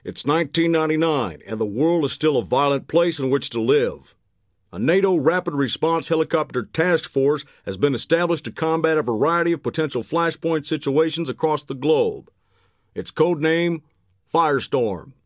It's 1999, and the world is still a violent place in which to live. A NATO Rapid Response Helicopter Task Force has been established to combat a variety of potential flashpoint situations across the globe. Its code name, Firestorm.